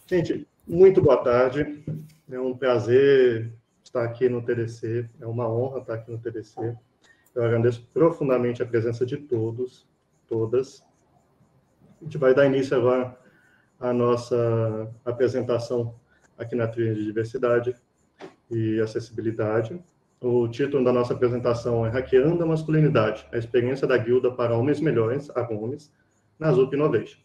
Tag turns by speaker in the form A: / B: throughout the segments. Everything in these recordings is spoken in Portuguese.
A: Gente, muito boa tarde. É um prazer estar aqui no TDC. É uma honra estar aqui no TDC. Eu agradeço profundamente a presença de todos, todas. A gente vai dar início agora à nossa apresentação aqui na trilha de diversidade e acessibilidade. O título da nossa apresentação é Hackeando a Masculinidade, a experiência da guilda para homens melhores, a Gomes, na ZUP Innovation.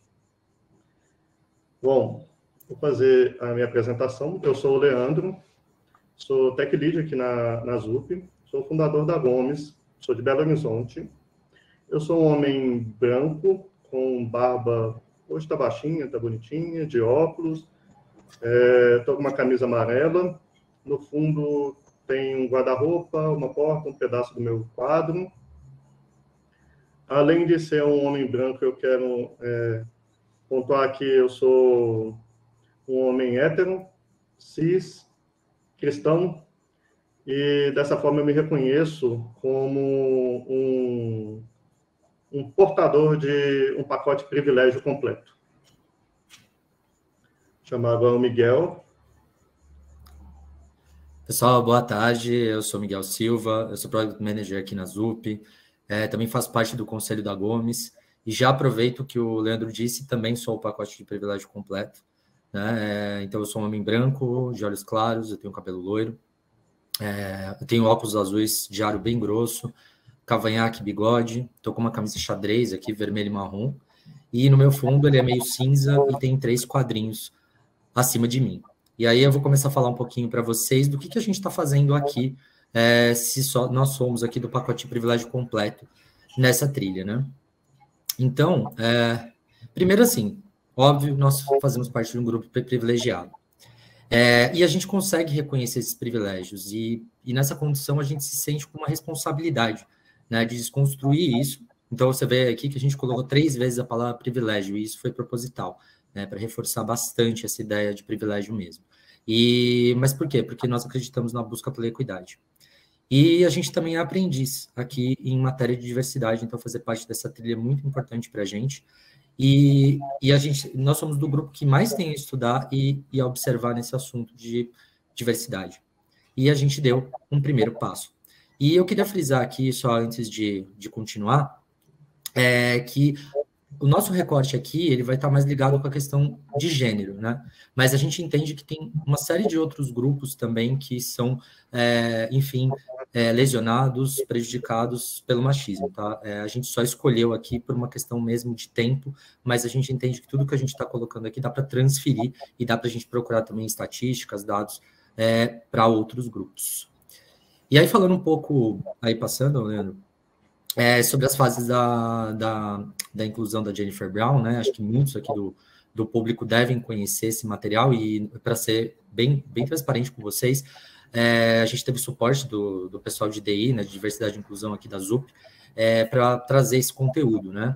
A: Bom, vou fazer a minha apresentação. Eu sou o Leandro, sou Tech Lead aqui na ZUP, sou fundador da Gomes, sou de Belo Horizonte. Eu sou um homem branco, com barba, hoje está baixinha, está bonitinha, de óculos, estou com uma camisa amarela, no fundo tem um guarda-roupa, uma porta, um pedaço do meu quadro. Além de ser um homem branco, eu quero pontuar que eu sou um homem hétero, cis, cristão, e dessa forma eu me reconheço como um portador de um pacote de privilégio completo. Chamado o Miguel.
B: Pessoal, boa tarde. Eu sou Miguel Silva, eu sou Product Manager aqui na ZUP, também faço parte do Conselho da Gomes, e já aproveito o que o Leandro disse, também sou o pacote de privilégio completo, né? Então, eu sou um homem branco, de olhos claros, eu tenho cabelo loiro, eu tenho óculos azuis de aro bem grosso, cavanhaque, bigode, estou com uma camisa xadrez aqui, vermelho e marrom, e no meu fundo ele é meio cinza e tem 3 quadrinhos acima de mim. E aí eu vou começar a falar um pouquinho para vocês do que a gente está fazendo aqui, se só nós somos aqui do pacote de privilégio completo nessa trilha, né? Então, primeiro assim, óbvio, nós fazemos parte de um grupo privilegiado. E a gente consegue reconhecer esses privilégios, e nessa condição a gente se sente com uma responsabilidade, né, de desconstruir isso. Então, você vê aqui que a gente colocou 3 vezes a palavra privilégio, e isso foi proposital, né, para reforçar bastante essa ideia de privilégio mesmo. Mas por quê? Porque nós acreditamos na busca pela equidade. E a gente também é aprendiz aqui em matéria de diversidade, então fazer parte dessa trilha é muito importante para a gente. E nós somos do grupo que mais tem a estudar e a observar nesse assunto de diversidade. E a gente deu um primeiro passo. E eu queria frisar aqui, só antes de continuar, que o nosso recorte aqui, ele vai estar mais ligado com a questão de gênero, né? Mas a gente entende que tem uma série de outros grupos também que são, enfim, lesionados, prejudicados pelo machismo, tá? A gente só escolheu aqui por uma questão mesmo de tempo, mas a gente entende que tudo que a gente está colocando aqui dá para transferir e dá para a gente procurar também estatísticas, dados para outros grupos. E aí, falando um pouco, aí passando, Leandro, sobre as fases da inclusão da Jennifer Brown, né? Acho que muitos aqui do público devem conhecer esse material, e para ser bem transparente com vocês, a gente teve suporte do pessoal de DI, né, de Diversidade e Inclusão aqui da ZUP, para trazer esse conteúdo, né?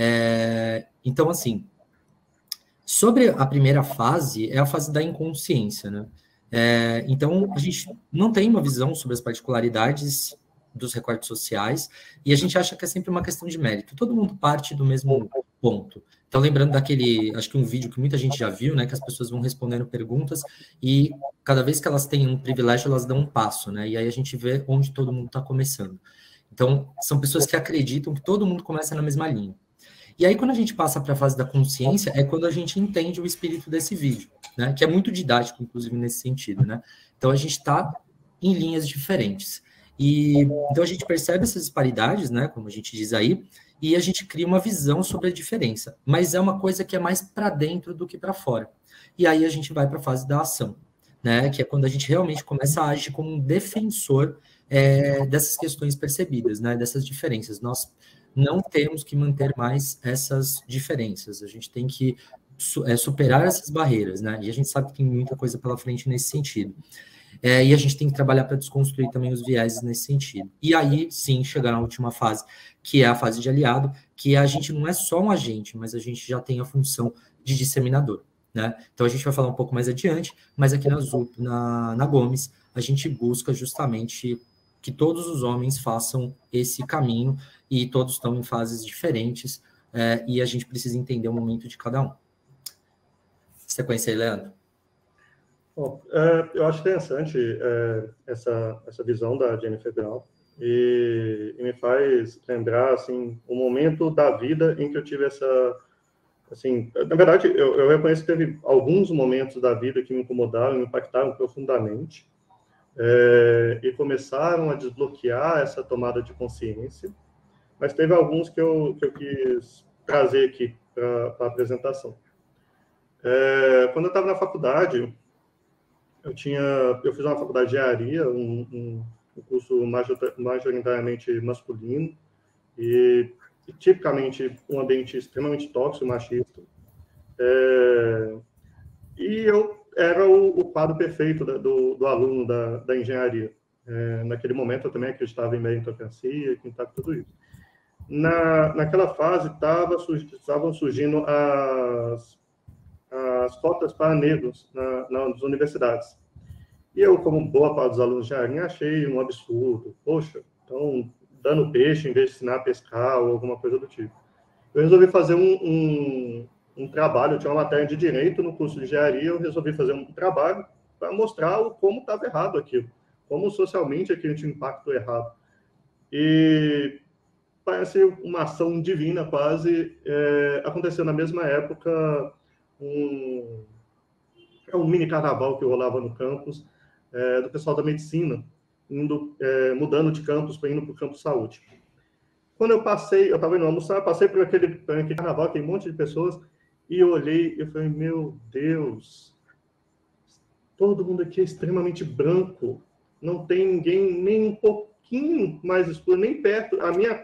B: Então, assim, sobre a primeira fase, é a fase da inconsciência, né? Então, a gente não tem uma visão sobre as particularidades dos recortes sociais, e a gente acha que é sempre uma questão de mérito. Todo mundo parte do mesmo ponto. Então, lembrando daquele, acho que um vídeo que muita gente já viu, né, que as pessoas vão respondendo perguntas, e cada vez que elas têm um privilégio, elas dão um passo, né, e aí a gente vê onde todo mundo está começando. Então, são pessoas que acreditam que todo mundo começa na mesma linha. E aí, quando a gente passa para a fase da consciência, é quando a gente entende o espírito desse vídeo, né, que é muito didático, inclusive, nesse sentido, né. Então, a gente está em linhas diferentes. Então a gente percebe essas disparidades, né, como a gente diz aí, e a gente cria uma visão sobre a diferença, mas é uma coisa que é mais para dentro do que para fora. E aí a gente vai para a fase da ação, né, que é quando a gente realmente começa a agir como um defensor dessas questões percebidas, né, dessas diferenças. Nós não temos que manter mais essas diferenças, a gente tem que superar essas barreiras, né, e a gente sabe que tem muita coisa pela frente nesse sentido. E a gente tem que trabalhar para desconstruir também os vieses nesse sentido. E aí, sim, chegar na última fase, que é a fase de aliado, que a gente não é só um agente, mas a gente já tem a função de disseminador, né? Então, a gente vai falar um pouco mais adiante, mas aqui na Gomes, a gente busca justamente que todos os homens façam esse caminho, e todos estão em fases diferentes, e a gente precisa entender o momento de cada um. sequência aí, Leandro.
A: Bom, eu acho interessante essa visão da Jennifer Brown e me faz lembrar assim o momento da vida em que eu tive essa, assim, na verdade eu reconheço que teve alguns momentos da vida que me incomodaram, me impactaram profundamente e começaram a desbloquear essa tomada de consciência, mas teve alguns que eu quis trazer aqui para a apresentação. Quando eu estava na faculdade, eu fiz uma faculdade de engenharia, um curso majoritariamente masculino e tipicamente um ambiente extremamente tóxico, machista. E eu era o quadro perfeito do aluno da engenharia. Naquele momento eu também acreditava em meritocracia, em tudo isso. Naquela fase estavam surgindo as cotas para negros nas universidades. E eu, como boa parte dos alunos de engenharia, achei um absurdo. Poxa, estão dando peixe em vez de ensinar a pescar ou alguma coisa do tipo. Eu resolvi fazer um trabalho, eu tinha uma matéria de direito no curso de engenharia, eu resolvi fazer um trabalho para mostrar como estava errado aquilo, como socialmente aquilo tinha um impacto errado. E parece uma ação divina quase. Aconteceu na mesma época um mini carnaval que rolava no campus, do pessoal da medicina, mudando de campus para indo para o campus saúde. Quando eu estava indo almoçar, passei por aquele carnaval, aquele monte de pessoas, e eu olhei e falei, meu Deus, todo mundo aqui é extremamente branco, não tem ninguém nem um pouquinho mais escuro, nem perto.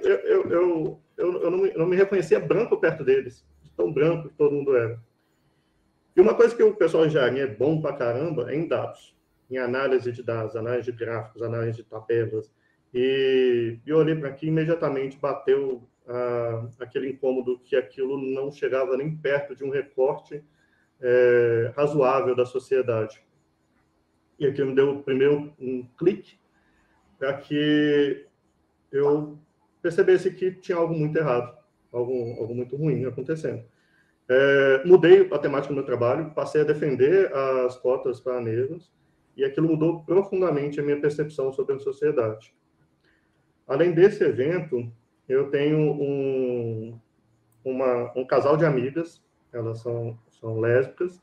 A: Eu não me reconhecia branco perto deles, tão branco que todo mundo era. E uma coisa que o pessoal de engenharia é bom pra caramba é em dados, em análise de dados, análise de gráficos, análise de tabelas. E eu olhei para aqui e imediatamente bateu aquele incômodo que aquilo não chegava nem perto de um recorte razoável da sociedade. E aquilo me deu primeiro um clique para que eu percebesse que tinha algo muito errado, algo muito ruim acontecendo. Mudei a temática do meu trabalho, passei a defender as cotas para negros, e aquilo mudou profundamente a minha percepção sobre a sociedade. Além desse evento, eu tenho um casal de amigas, elas são lésbicas,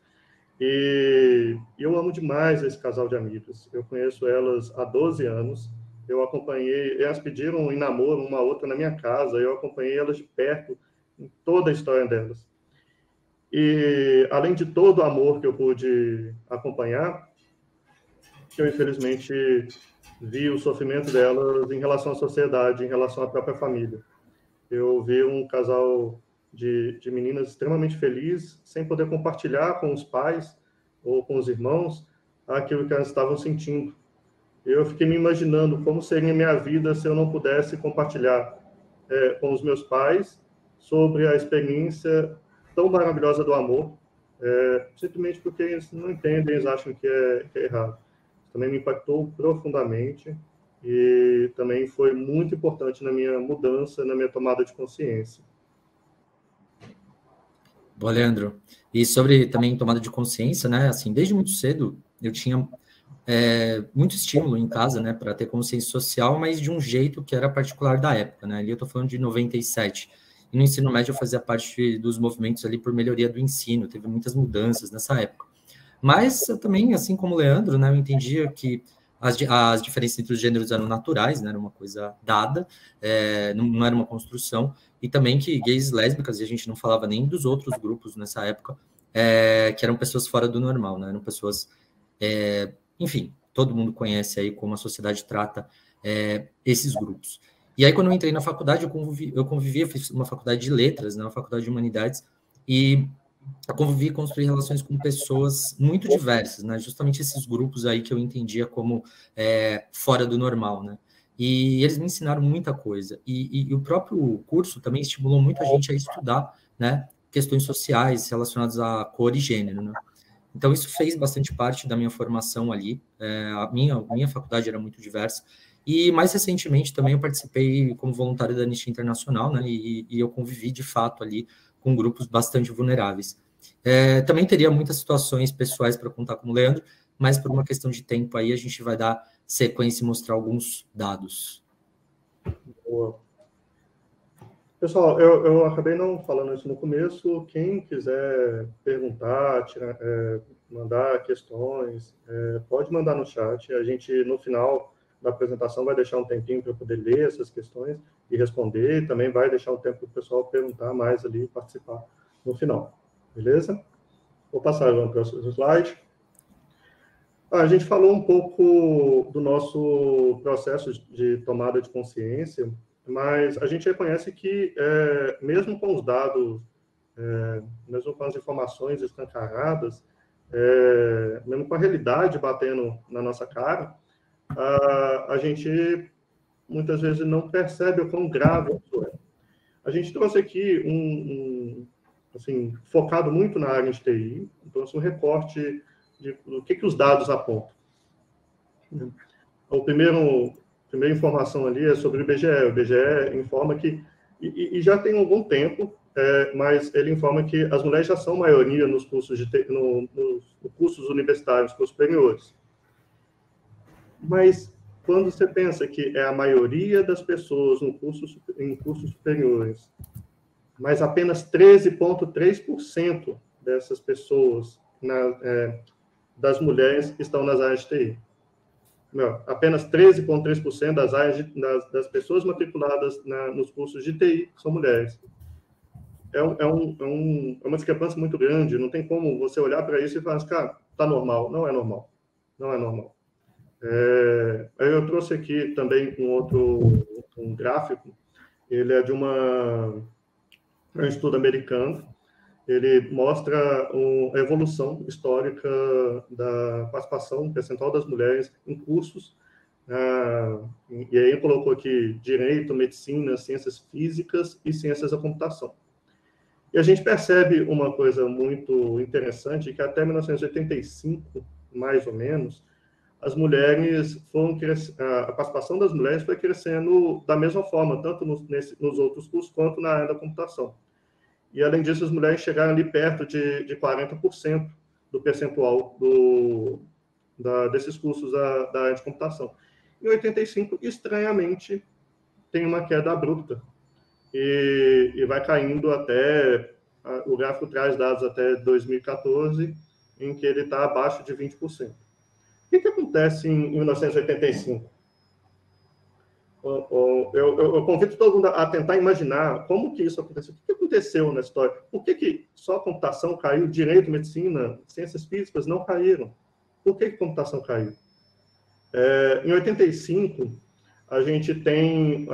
A: e eu amo demais esse casal de amigas. Eu conheço elas há 12 anos, eu acompanhei, elas pediram em namoro uma outra na minha casa, eu acompanhei elas de perto em toda a história delas. E, além de todo o amor que eu pude acompanhar, eu, infelizmente, vi o sofrimento delas em relação à sociedade, em relação à própria família. Eu vi um casal de meninas extremamente felizes, sem poder compartilhar com os pais ou com os irmãos aquilo que elas estavam sentindo. Eu fiquei me imaginando como seria a minha vida se eu não pudesse compartilhar com os meus pais sobre a experiência tão maravilhosa do amor, simplesmente porque eles não entendem, eles acham que é errado. Isso também me impactou profundamente e também foi muito importante na minha mudança, na minha tomada de consciência.
B: Bom, Leandro, e sobre também tomada de consciência, né, assim, desde muito cedo eu tinha muito estímulo em casa, né, para ter consciência social, mas de um jeito que era particular da época, né, ali eu estou falando de 97, e no ensino médio eu fazia parte dos movimentos ali por melhoria do ensino, teve muitas mudanças nessa época. Mas eu também, assim como o Leandro, né, eu entendia que as diferenças entre os gêneros eram naturais, né, era uma coisa dada, não era uma construção, e também que gays e lésbicas, e a gente não falava nem dos outros grupos nessa época, que eram pessoas fora do normal, né, eram pessoas, enfim, todo mundo conhece aí como a sociedade trata esses grupos. E aí, quando eu entrei na faculdade, eu convivia, fiz uma faculdade de letras, né, uma faculdade de humanidades, e eu convivi e construí relações com pessoas muito diversas, né, justamente esses grupos aí que eu entendia como fora do normal, né, e eles me ensinaram muita coisa, e o próprio curso também estimulou muita gente a estudar, né, questões sociais relacionadas a cor e gênero, né. Então, isso fez bastante parte da minha formação ali, a minha faculdade era muito diversa, e mais recentemente também eu participei como voluntário da Anistia Internacional, né, e eu convivi de fato ali com grupos bastante vulneráveis. Também teria muitas situações pessoais para contar com o Leandro, mas por uma questão de tempo aí a gente vai dar sequência e mostrar alguns dados.
A: Boa. Pessoal, eu acabei não falando isso no começo. Quem quiser perguntar, mandar questões, pode mandar no chat. A gente, no final da apresentação, vai deixar um tempinho para eu poder ler essas questões e responder. E também vai deixar um tempo para o pessoal perguntar mais ali e participar no final. Beleza? Vou passar agora para o próximo slide. A gente falou um pouco do nosso processo de tomada de consciência, mas a gente reconhece que, mesmo com os dados, mesmo com as informações escancaradas, mesmo com a realidade batendo na nossa cara, a gente muitas vezes não percebe o quão grave isso é. A gente trouxe aqui assim, focado muito na área de TI, trouxe um recorte do que os dados apontam. A primeira informação ali é sobre o IBGE. O IBGE informa que, e já tem algum tempo, mas ele informa que as mulheres já são maioria nos cursos, nos cursos universitários, cursos superiores. Mas quando você pensa que é a maioria das pessoas em cursos superiores, mas apenas 13,3% dessas pessoas, das mulheres, estão nas áreas de TI. Apenas 13,3% das pessoas matriculadas nos cursos de TI são mulheres. É uma discrepância muito grande. Não tem como você olhar para isso e falar assim, cara, tá normal. Não é normal. Não é normal. Eu trouxe aqui também um gráfico. Ele é de um estudo americano. Ele mostra a evolução histórica da participação percentual das mulheres em cursos, e aí colocou aqui direito, medicina, ciências físicas e ciências da computação. E a gente percebe uma coisa muito interessante, que até 1985, mais ou menos, a participação das mulheres foi crescendo da mesma forma, tanto nos outros cursos quanto na área da computação. E, além disso, as mulheres chegaram ali perto de 40% do percentual desses cursos da área de computação. Em 85, estranhamente, tem uma queda abrupta. E vai caindo até... O gráfico traz dados até 2014, em que ele está abaixo de 20%. O que acontece em 1985? Eu convido todo mundo a tentar imaginar como que isso aconteceu. O que aconteceu na história? Por que só a computação caiu? Direito, medicina, ciências físicas não caíram. Por que computação caiu? Em 85, a gente tem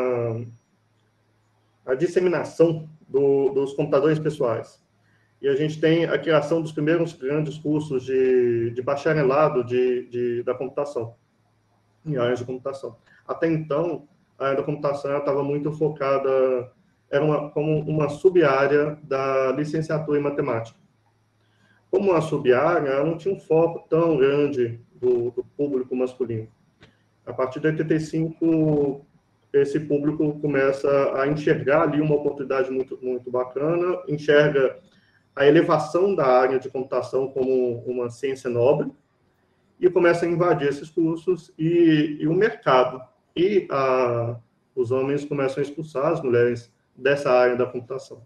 A: a disseminação dos computadores pessoais. E a gente tem a criação dos primeiros grandes cursos de bacharelado da computação, em áreas de computação. Até então, a área da computação estava muito focada, como uma sub-área da licenciatura em matemática. Como uma sub-área, ela não tinha um foco tão grande do público masculino. A partir de 85, esse público começa a enxergar ali uma oportunidade muito, muito bacana, enxerga a elevação da área de computação como uma ciência nobre, e começa a invadir esses cursos, e o mercado e os homens começam a expulsar as mulheres dessa área da computação.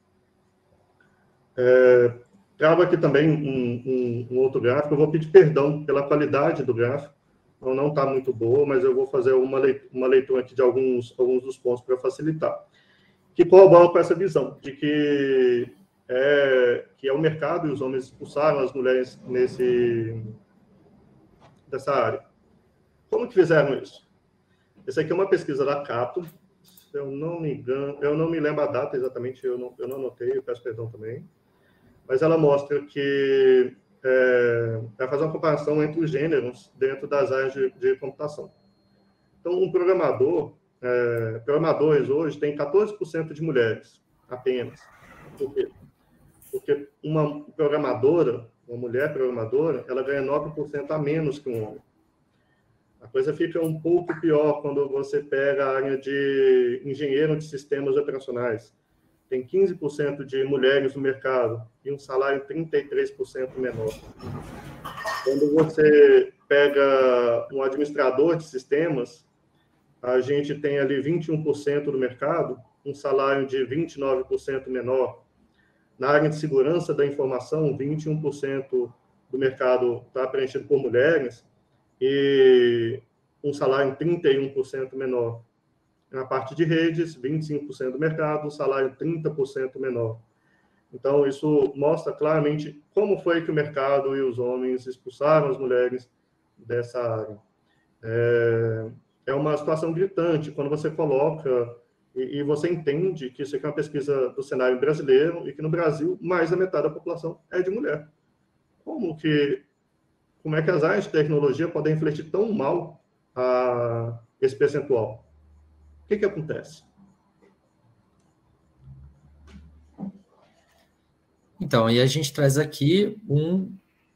A: Trago aqui também um outro gráfico. Eu vou pedir perdão pela qualidade do gráfico, não está muito boa, mas eu vou fazer uma leitura aqui de alguns dos pontos para facilitar, que corroboram com essa visão de que é o mercado e os homens expulsaram as mulheres dessa área. Como que fizeram isso? Essa aqui é uma pesquisa da Cato, se eu não me engano, eu não me lembro a data exatamente, eu não anotei, eu peço perdão também, mas ela mostra que vai fazer uma comparação entre os gêneros dentro das áreas de computação. Então, um programadores hoje têm 14% de mulheres, apenas. Por quê? Porque uma mulher programadora, ela ganha 9% a menos que um homem. A coisa fica um pouco pior quando você pega a área de engenheiro de sistemas operacionais. tem 15% de mulheres no mercado e um salário 33% menor. Quando você pega um administrador de sistemas, a gente tem ali 21% do mercado, um salário de 29% menor. Na área de segurança da informação, 21% do mercado está preenchido por mulheres e um salário 31% menor. Na parte de redes, 25% do mercado, um salário 30% menor. Então, isso mostra claramente como foi que o mercado e os homens expulsaram as mulheres dessa área. É uma situação gritante quando você coloca e você entende que isso aqui é uma pesquisa do cenário brasileiro e que no Brasil mais da metade da população é de mulher. Como é que as áreas de tecnologia podem refletir tão mal esse percentual? O que acontece?
B: Então, e a gente traz aqui um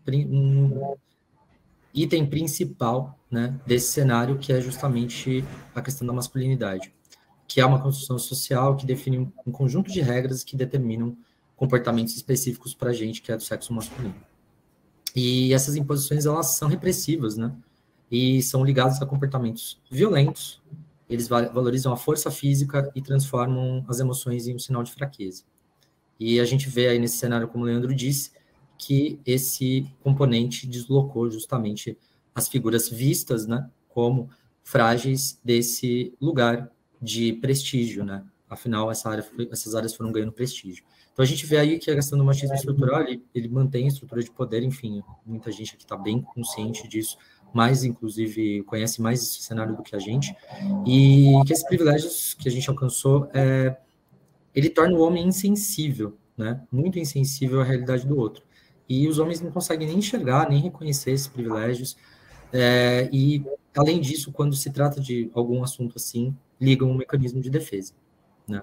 B: item principal, né, desse cenário, que é justamente a questão da masculinidade, que é uma construção social que define um conjunto de regras que determinam comportamentos específicos para a gente, que é do sexo masculino. E essas imposições, elas são repressivas, né, e são ligadas a comportamentos violentos. Eles valorizam a força física e transformam as emoções em um sinal de fraqueza. E a gente vê aí nesse cenário, como o Leandro disse, que esse componente deslocou justamente as figuras vistas, né, como frágeis desse lugar de prestígio, né? Afinal, essas áreas foram ganhando prestígio. Então, a gente vê aí que a questão do machismo estrutural, ele mantém a estrutura de poder, enfim, muita gente aqui está bem consciente disso, mas, inclusive, conhece mais esse cenário do que a gente, e que esses privilégios que a gente alcançou, ele torna o homem insensível, né? Muito insensível à realidade do outro. E os homens não conseguem nem enxergar, nem reconhecer esses privilégios, e, além disso, quando se trata de algum assunto assim, ligam um mecanismo de defesa, né?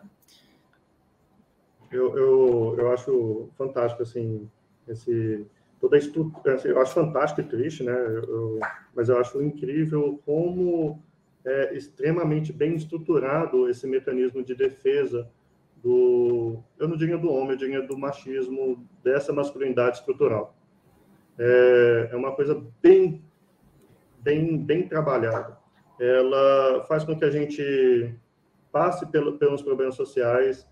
A: Eu acho fantástico, assim, toda a estrutura, eu acho fantástico e triste, né? Mas eu acho incrível como é extremamente bem estruturado esse mecanismo de defesa eu não diria do homem, eu diria do machismo, dessa masculinidade estrutural. É uma coisa bem trabalhada. Ela faz com que a gente passe pelos problemas sociais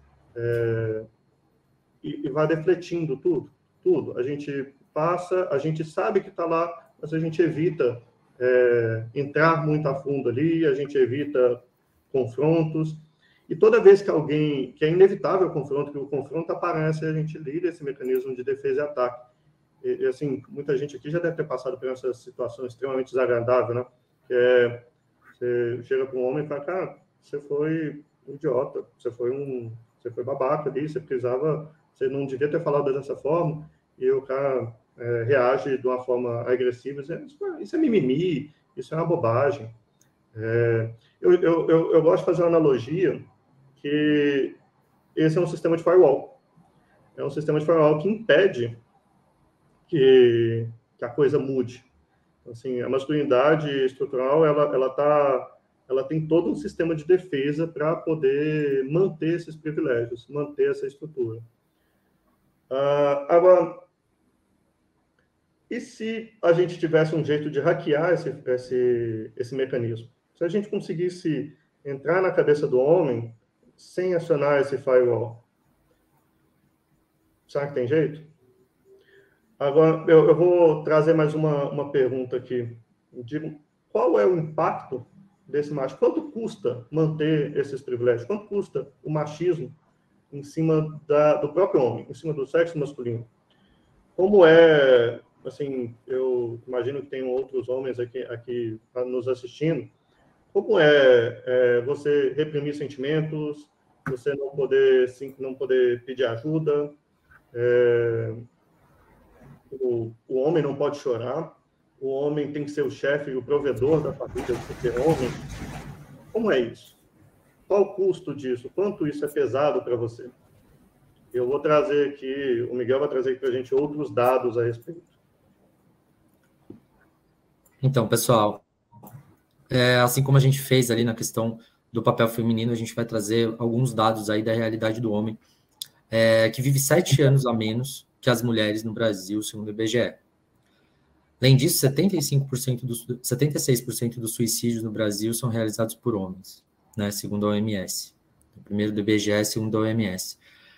A: e vá defletindo tudo. A gente passa, a gente sabe que está lá, mas a gente evita entrar muito a fundo ali, a gente evita confrontos. E toda vez que é inevitável o confronto, que o confronto aparece, a gente liga esse mecanismo de defesa e ataque. E assim, muita gente aqui já deve ter passado por essa situação extremamente desagradável, né? Você chega para um homem e fala, cara, você foi um idiota, você foi babaca ali, você não devia ter falado dessa forma, e o cara reage de uma forma agressiva, dizendo, isso é mimimi, isso é uma bobagem. Eu gosto de fazer uma analogia que esse é um sistema de firewall. É um sistema de firewall que impede que a coisa mude. Assim, a masculinidade estrutural, ela tem todo um sistema de defesa para poder manter esses privilégios, manter essa estrutura. Agora, e se a gente tivesse um jeito de hackear esse mecanismo? Se a gente conseguisse entrar na cabeça do homem sem acionar esse firewall, será que tem jeito? Agora, eu vou trazer mais uma pergunta aqui. Qual é o impacto desse machismo? Quanto custa manter esses privilégios? Quanto custa o machismo em cima do próprio homem, em cima do sexo masculino? Como assim, eu imagino que tem outros homens aqui nos assistindo, como você reprimir sentimentos, você não poder pedir ajuda, o homem não pode chorar, o homem tem que ser o chefe e o provedor da família, de ser homem. Como é isso? Qual o custo disso? Quanto isso é pesado para você? Eu vou trazer aqui, o Miguel vai trazer aqui para a gente outros dados a respeito.
B: Então, pessoal, assim como a gente fez ali na questão do papel feminino, a gente vai trazer alguns dados aí da realidade do homem, que vive 7 anos a menos que as mulheres no Brasil, segundo o IBGE. Além disso, 76% dos suicídios no Brasil são realizados por homens, né, segundo a OMS. O primeiro do IBGE, segundo a OMS.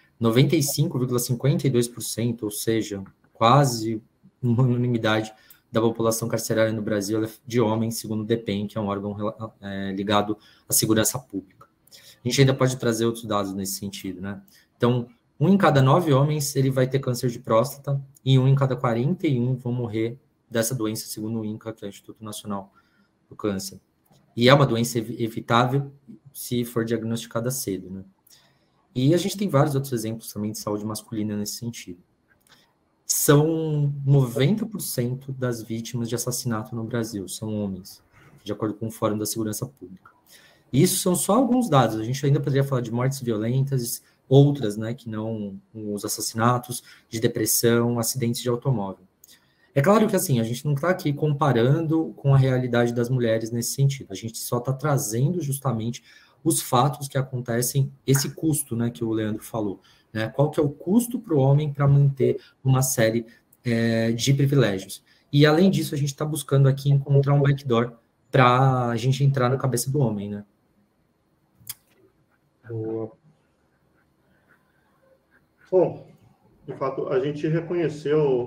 B: 95,52%, ou seja, quase uma unanimidade da população carcerária no Brasil é de homens, segundo o DEPEN, que é um órgão ligado à segurança pública. A gente ainda pode trazer outros dados nesse sentido, né? Então, 1 em cada 9 homens ele vai ter câncer de próstata e 1 em cada 41 vão morrer dessa doença, segundo o INCA, que é o Instituto Nacional do Câncer. E é uma doença evitável se for diagnosticada cedo, né? E a gente tem vários outros exemplos também de saúde masculina nesse sentido. São 90% das vítimas de assassinato no Brasil, são homens, de acordo com o Fórum da Segurança Pública. E isso são só alguns dados, a gente ainda poderia falar de mortes violentas, outras, né, que não os assassinatos, de depressão, acidentes de automóvel. É claro que, assim, a gente não está aqui comparando com a realidade das mulheres nesse sentido, a gente só está trazendo justamente os fatos que acontecem, esse custo, né, que o Leandro falou, né, qual que é o custo para o homem para manter uma série de privilégios. E, além disso, a gente está buscando aqui encontrar um backdoor para a gente entrar na cabeça do homem, né?
A: Boa. Bom, de fato, a gente reconheceu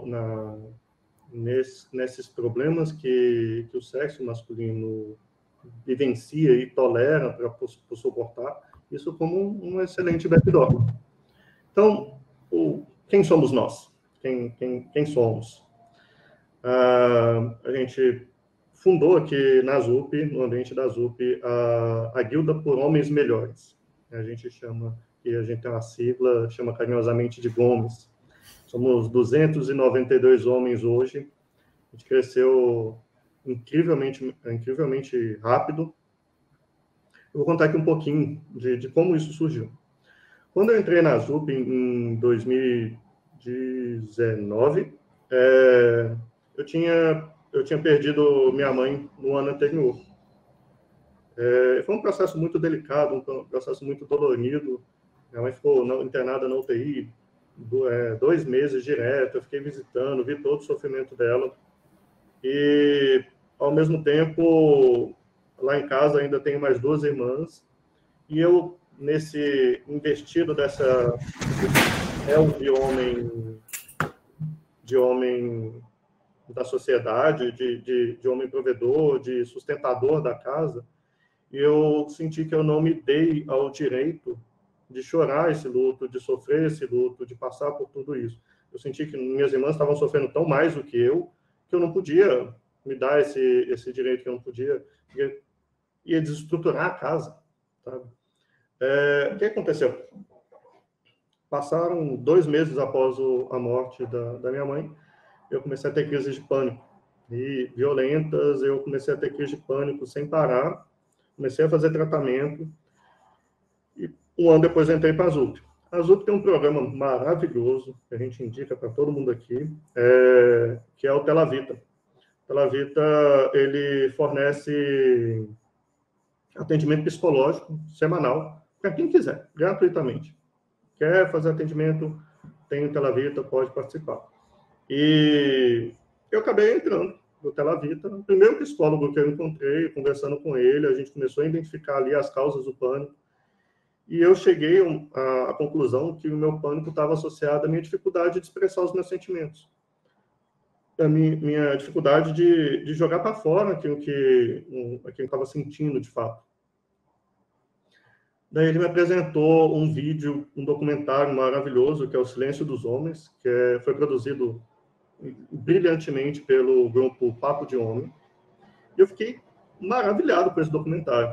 A: nesses problemas que o sexo masculino vivencia e tolera para suportar isso como um excelente backdoor. Então, quem somos nós? Quem somos? A gente fundou aqui na ZUP, no ambiente da ZUP, a Guilda por Homens Melhores. A gente chama, e a gente tem uma sigla, chama carinhosamente de GOMES. Somos 292 homens hoje. A gente cresceu incrivelmente rápido. Eu vou contar aqui um pouquinho de como isso surgiu. Quando eu entrei na ZUP em 2019, eu tinha perdido minha mãe no ano anterior. Foi um processo muito delicado, um processo muito dolorido. Minha mãe ficou internada na UTI 2 meses direto. Eu fiquei visitando, vi todo o sofrimento dela. E, ao mesmo tempo, lá em casa ainda tenho mais 2 irmãs. E eu, nesse investido dessa de homem da sociedade, de homem provedor, de sustentador da casa, eu senti que eu não me dei ao direito de chorar esse luto, de sofrer esse luto, de passar por tudo isso. Eu senti que minhas irmãs estavam sofrendo tão mais do que eu não podia me dar esse direito, que eu não podia, ia desestruturar a casa, sabe? O que aconteceu? Passaram 2 meses após a morte da minha mãe, eu comecei a ter crises de pânico, e violentas. Eu comecei a ter crise de pânico sem parar, comecei a fazer tratamento, e 1 ano depois eu entrei para a ZUP. A ZUP tem um programa maravilhoso, que a gente indica para todo mundo aqui, que é o Telavita. O Telavita, ele fornece atendimento psicológico semanal para quem quiser, gratuitamente. Quer fazer atendimento, tem o Telavita, pode participar. E eu acabei entrando no Telavita. O primeiro psicólogo que eu encontrei, conversando com ele, a gente começou a identificar ali as causas do pânico. E eu cheguei à conclusão que o meu pânico estava associado à minha dificuldade de expressar os meus sentimentos. A minha dificuldade de jogar para fora aquilo que eu estava sentindo, de fato. Daí ele me apresentou um vídeo, um documentário maravilhoso, que é O Silêncio dos Homens, que foi produzido brilhantemente pelo grupo Papo de Homem. E eu fiquei maravilhado com esse documentário.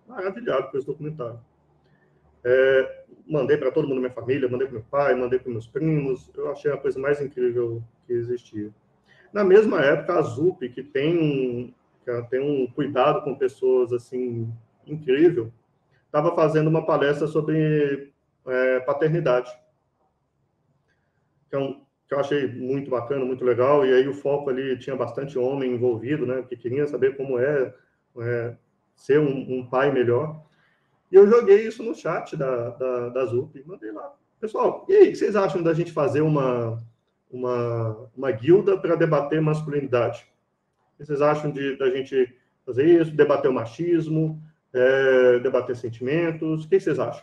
A: Mandei para todo mundo da minha família, mandei para meu pai, mandei para meus primos. Eu achei a coisa mais incrível que existia. Na mesma época, a ZUP, que tem um cuidado com pessoas assim incrível, estava fazendo uma palestra sobre paternidade, que eu achei muito bacana, muito legal. E aí o foco ali tinha bastante homem envolvido, né, que queria saber como ser um pai melhor. E eu joguei isso no chat da ZUP, mandei lá. Pessoal, e aí, o que vocês acham da gente fazer uma guilda para debater masculinidade? O que vocês acham da gente fazer isso, debater o machismo, debater sentimentos? O que vocês acham?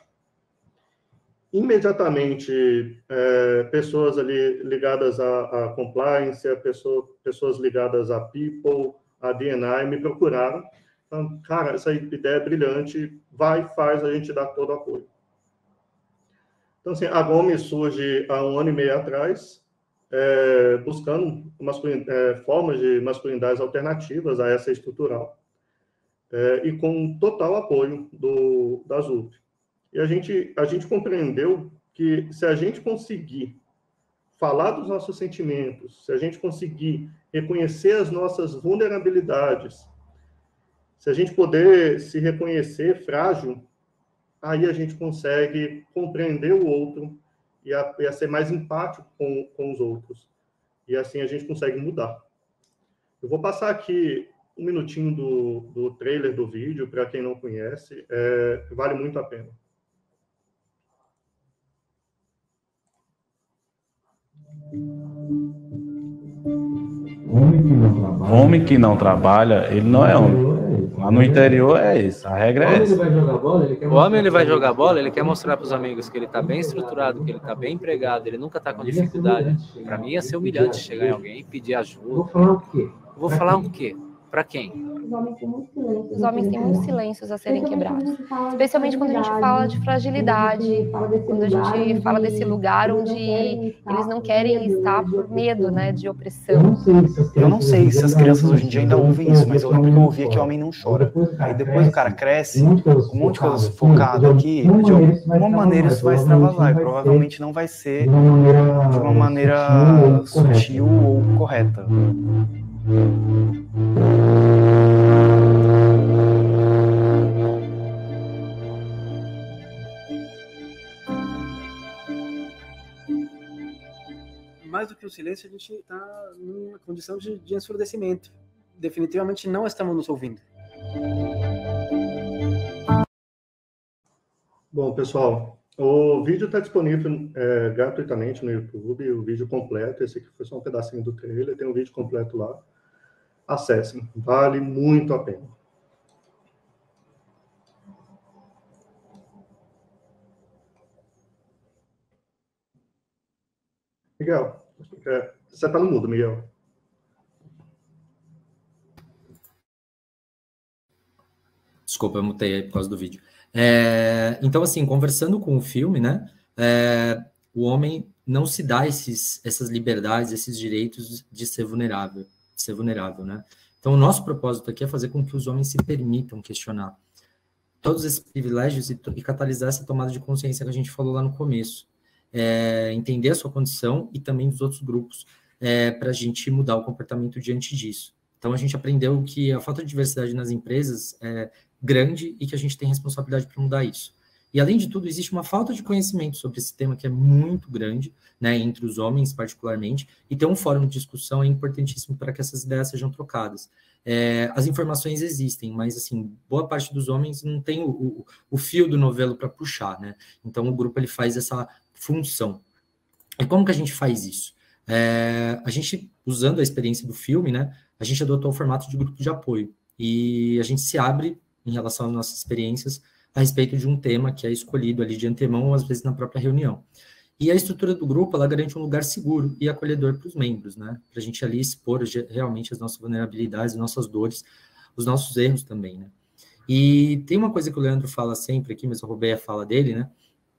A: Imediatamente, pessoas ali ligadas à compliance, pessoas ligadas a people, a D&I, me procuraram. Então, cara, essa ideia é brilhante, faz, a gente dá todo o apoio. Então, assim, a Gomes surge há 1 ano e meio atrás, buscando formas de masculinidades alternativas a essa estrutural, e com total apoio da ZUP. E a gente compreendeu que se a gente conseguir falar dos nossos sentimentos, se a gente conseguir reconhecer as nossas vulnerabilidades, se a gente poder se reconhecer frágil, aí a gente consegue compreender o outro e a ser mais empático com os outros. E assim a gente consegue mudar. Eu vou passar aqui um minutinho do trailer do vídeo, para quem não conhece, vale muito a pena.
C: Homem que não trabalha, ele não é homem. Lá no interior é isso, a regra é essa.
D: O homem ele vai jogar bola, ele quer mostrar para os amigos que ele está bem estruturado, que ele está bem empregado, ele nunca está com dificuldade. Para mim ia ser humilhante chegar em alguém e pedir ajuda. Vou falar o quê? Vou falar o quê? Para quem?
E: Os homens têm muitos silêncios a serem quebrados, especialmente quando a gente fala de fragilidade, quando a gente fala desse lugar onde eles não querem estar por medo, né, de opressão.
F: Eu não sei se as crianças hoje em dia ainda ouvem isso, mas eu lembro que eu ouvia que o homem não chora. Aí depois o cara cresce, um monte de coisa focado aqui, de alguma maneira isso vai extravasar, e provavelmente não vai ser de uma maneira sutil ou correta.
D: Mais do que o silêncio, a gente está numa condição de ensurdecimento. Definitivamente não estamos nos ouvindo.
A: Bom, pessoal, o vídeo está disponível gratuitamente no YouTube, o vídeo completo. Esse aqui foi só um pedacinho do trailer, tem um vídeo completo lá. Acessem, vale muito a pena. Miguel, você está no mudo, Miguel.
B: Desculpa, eu mutei aí por causa do vídeo. Então, assim, conversando com o filme, né, o homem não se dá essas liberdades, esses direitos de ser vulnerável, né? Então, o nosso propósito aqui é fazer com que os homens se permitam questionar todos esses privilégios e catalisar essa tomada de consciência que a gente falou lá no começo. Entender a sua condição e também dos outros grupos, para a gente mudar o comportamento diante disso. Então, a gente aprendeu que a falta de diversidade nas empresas é grande e que a gente tem responsabilidade para mudar isso. E, além de tudo, existe uma falta de conhecimento sobre esse tema que é muito grande, né, entre os homens particularmente, e ter um fórum de discussão é importantíssimo para que essas ideias sejam trocadas. As informações existem, mas, assim, boa parte dos homens não tem o fio do novelo para puxar, né? Então, o grupo ele faz essa função. E como que a gente faz isso? A gente, usando a experiência do filme, né, a gente adotou o formato de grupo de apoio, e a gente se abre em relação às nossas experiências a respeito de um tema que é escolhido ali de antemão, ou às vezes na própria reunião. E a estrutura do grupo, ela garante um lugar seguro e acolhedor para os membros, né? Para a gente ali expor realmente as nossas vulnerabilidades, as nossas dores, os nossos erros também, né? E tem uma coisa que o Leandro fala sempre aqui, mas eu roubei a fala dele, né?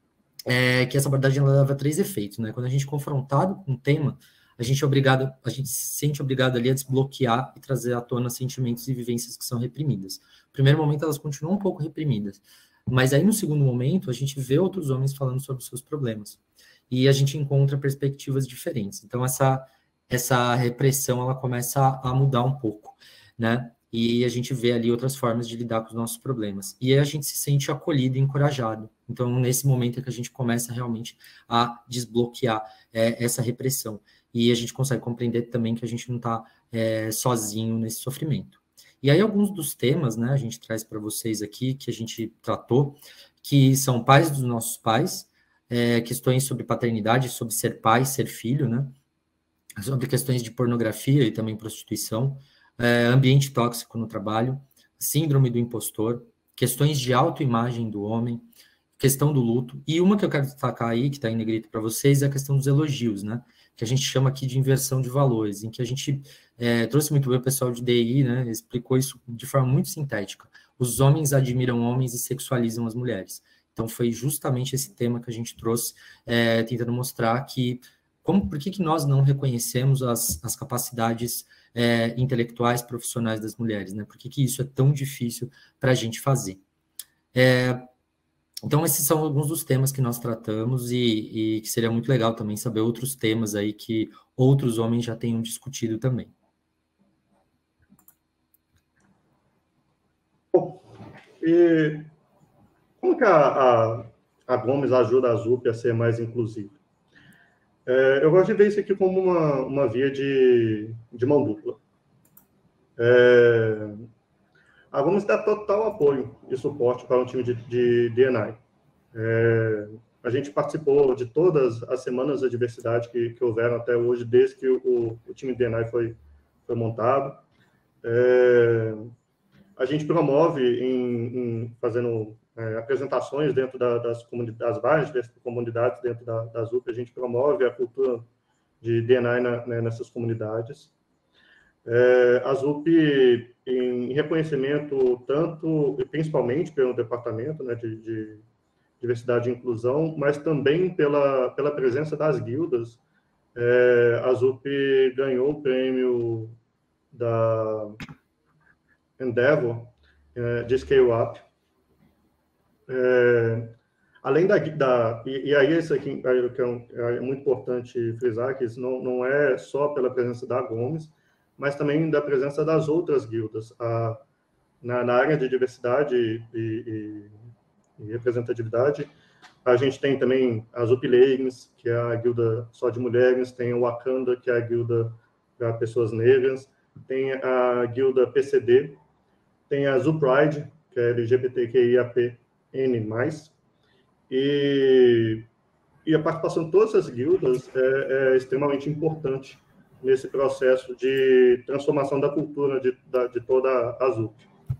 B: Que essa abordagem ela leva a 3 efeitos, né? Quando a gente é confrontado com um tema, a gente se sente obrigado ali a desbloquear e trazer à tona sentimentos e vivências que são reprimidas. No primeiro momento, elas continuam um pouco reprimidas, mas aí no segundo momento, a gente vê outros homens falando sobre os seus problemas, e a gente encontra perspectivas diferentes. Então, essa repressão, ela começa a mudar um pouco, né? E a gente vê ali outras formas de lidar com os nossos problemas. E aí a gente se sente acolhido e encorajado. Então, nesse momento é que a gente começa realmente a desbloquear essa repressão. E a gente consegue compreender também que a gente não está sozinho nesse sofrimento. E aí, alguns dos temas, né, a gente traz para vocês aqui, que a gente tratou, que são pais dos nossos pais, questões sobre paternidade, sobre ser pai, ser filho, né? Sobre questões de pornografia e também prostituição, ambiente tóxico no trabalho, síndrome do impostor, questões de autoimagem do homem, questão do luto. E uma que eu quero destacar aí, que está em negrito para vocês, é a questão dos elogios, né? Que a gente chama aqui de inversão de valores, em que a gente trouxe muito bem o pessoal de DI, né? Explicou isso de forma muito sintética. Os homens admiram homens e sexualizam as mulheres. Então, foi justamente esse tema que a gente trouxe, tentando mostrar que por que nós não reconhecemos as capacidades intelectuais, profissionais das mulheres, né? Por que isso é tão difícil para a gente fazer? Então, esses são alguns dos temas que nós tratamos e que seria muito legal também saber outros temas aí que outros homens já tenham discutido também.
A: Bom, e como que a Gomes ajuda a ZUP a ser mais inclusiva? Eu gosto de ver isso aqui como uma via de mão dupla. A Gomes dá total apoio e suporte para o time de D&I. A gente participou de todas as semanas da diversidade que houveram até hoje, desde que o time de D&I foi montado. A gente promove fazendo apresentações dentro das comunidades, várias comunidades dentro da ZUP, a gente promove a cultura de D&I nessas comunidades. A ZUP, em reconhecimento tanto e principalmente pelo departamento, né, de diversidade e inclusão, mas também pela presença das guildas, a ZUP ganhou o prêmio da Endeavor de Scale Up. Além e aí isso aqui é muito importante frisar, que isso não é só pela presença da Gomes, mas também da presença das outras guildas. Na área de diversidade e representatividade, a gente tem também a ZUP Leggings, que é a guilda só de mulheres, tem o Wakanda, que é a guilda para pessoas negras, tem a guilda PCD, tem a ZUP Pride, que é LGBTQIAPN+, e a participação de todas as guildas é extremamente importante nesse processo de transformação da cultura de toda a ZUP.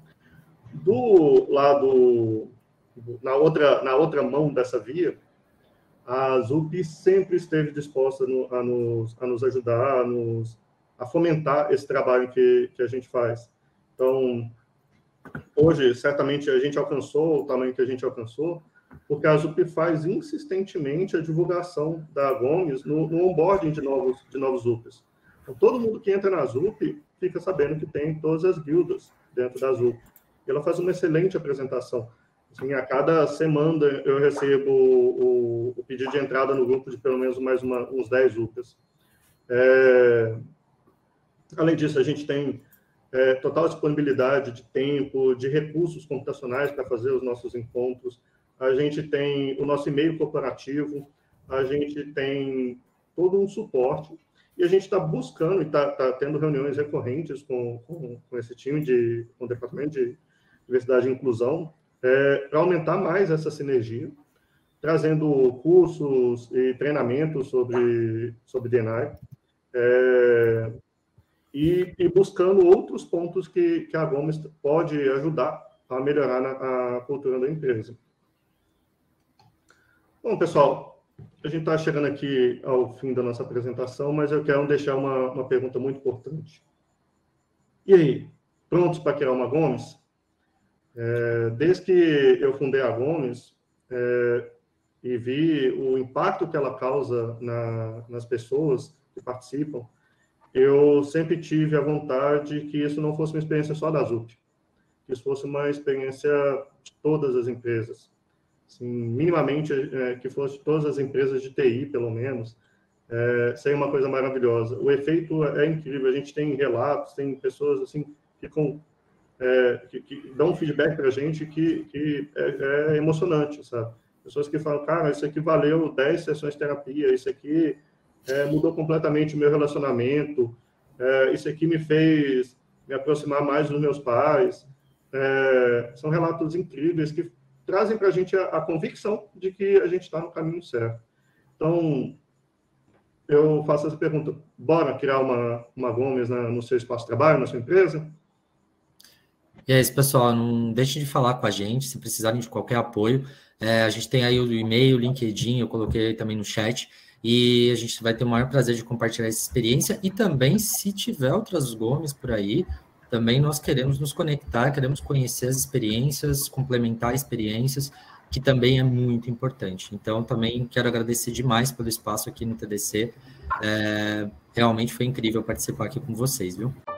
A: Do lado, na outra mão dessa via, a ZUP sempre esteve disposta a nos ajudar, a fomentar esse trabalho que a gente faz. Então, hoje, certamente, a gente alcançou o tamanho que a gente alcançou, porque a ZUP faz insistentemente a divulgação da Gomes no onboarding de novos ZUPs. Então, todo mundo que entra na ZUP fica sabendo que tem todas as guildas dentro da ZUP. E ela faz uma excelente apresentação. Assim, a cada semana eu recebo o pedido de entrada no grupo de pelo menos mais uns 10 ZUPs. Além disso, a gente tem total disponibilidade de tempo, de recursos computacionais para fazer os nossos encontros. A gente tem o nosso e-mail corporativo, a gente tem todo um suporte, e a gente está buscando e está tendo reuniões recorrentes com esse time, com o Departamento de Diversidade e Inclusão, para aumentar mais essa sinergia, trazendo cursos e treinamentos sobre D&I, e buscando outros pontos que a Gomes pode ajudar a melhorar a cultura da empresa. Bom, pessoal, a gente está chegando aqui ao fim da nossa apresentação, mas eu quero deixar uma pergunta muito importante. E aí, prontos para criar uma Gomes? Desde que eu fundei a Gomes e vi o impacto que ela causa nas pessoas que participam, eu sempre tive a vontade que isso não fosse uma experiência só da ZUP, que isso fosse uma experiência de todas as empresas. Assim, minimamente, que fosse todas as empresas de TI, pelo menos, seria uma coisa maravilhosa. O efeito é incrível, a gente tem relatos, tem pessoas assim, que dão um feedback para a gente que é emocionante, sabe? Pessoas que falam, cara, isso aqui valeu 10 sessões de terapia, isso aqui mudou completamente o meu relacionamento, isso aqui me fez me aproximar mais dos meus pais. São relatos incríveis que trazem para a gente a convicção de que a gente está no caminho certo. Então, eu faço essa pergunta, bora criar uma Gomes no seu espaço de trabalho, na sua empresa?
B: E é isso, pessoal, não deixem de falar com a gente, se precisarem de qualquer apoio. A gente tem aí o e-mail, o LinkedIn, eu coloquei também no chat, e a gente vai ter o maior prazer de compartilhar essa experiência, e também, se tiver outras Gomes por aí, também nós queremos nos conectar, queremos conhecer as experiências, complementar experiências, que também é muito importante. Então, também quero agradecer demais pelo espaço aqui no TDC, realmente foi incrível participar aqui com vocês, viu?